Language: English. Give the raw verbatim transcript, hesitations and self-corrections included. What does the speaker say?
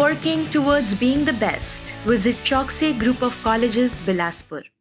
working towards being the best. Visit Chouksey Group of Colleges, Bilaspur.